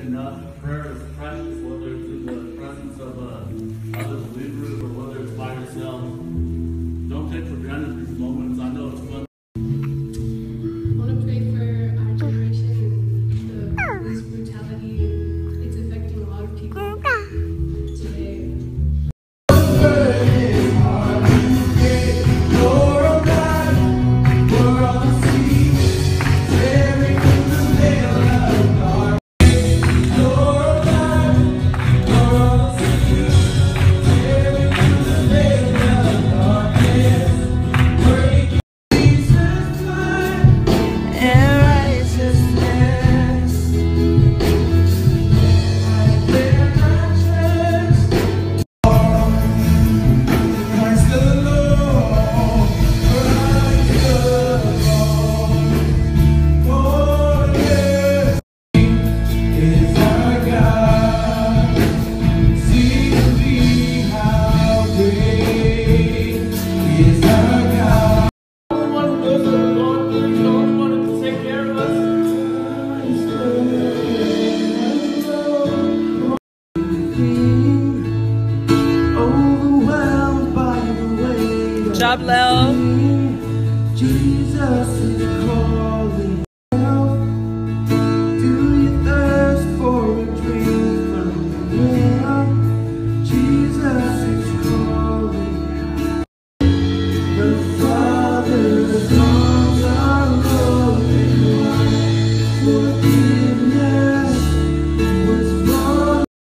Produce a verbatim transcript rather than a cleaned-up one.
enough. Prayer is precious, whether it's in the presence of uh, other believers or whether it's by yourself. Don't take for granted these moments. I know it's fun. I want to pray for our generation and the police brutality. It's affecting a lot of people today. Job, Lel. Jesus is calling.